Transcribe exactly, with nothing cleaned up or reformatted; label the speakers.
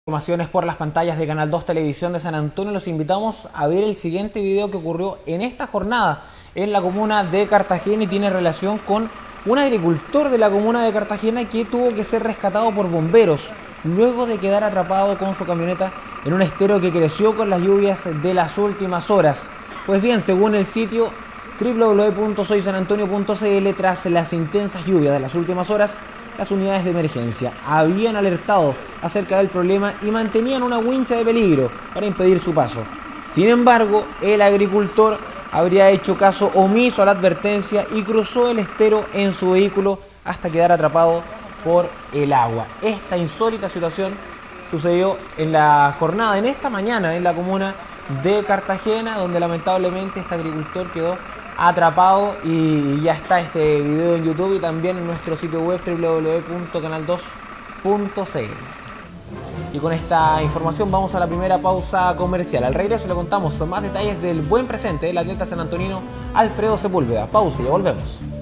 Speaker 1: Informaciones por las pantallas de Canal dos Televisión de San Antonio. Los invitamos a ver el siguiente video que ocurrió en esta jornada en la comuna de Cartagena y tiene relación con un agricultor de la comuna de Cartagena que tuvo que ser rescatado por bomberos luego de quedar atrapado con su camioneta en un estero que creció con las lluvias de las últimas horas. Pues bien, según el sitio doble u doble u doble u punto soy san antonio punto c l, tras las intensas lluvias de las últimas horas, las unidades de emergencia habían alertado acerca del problema y mantenían una wincha de peligro para impedir su paso. Sin embargo, el agricultor habría hecho caso omiso a la advertencia y cruzó el estero en su vehículo hasta quedar atrapado por el agua. Esta insólita situación sucedió en la jornada, en esta mañana, en la comuna de Cartagena, donde lamentablemente este agricultor quedó atrapado, y ya está este video en YouTube y también en nuestro sitio web doble u doble u doble u punto canal dos punto c l. Y con esta información vamos a la primera pausa comercial. Al regreso le contamos más detalles del buen presente del atleta sanantonino Alfredo Sepúlveda. Pausa y ya volvemos.